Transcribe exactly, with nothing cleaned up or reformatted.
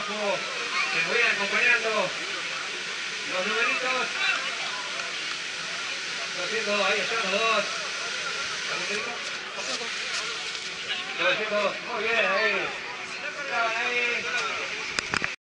abajo, que me vayan acompañando. Los numeritos. doscientos, ahí están los dos. doscientos, muy bien, ahí. Estaban ahí.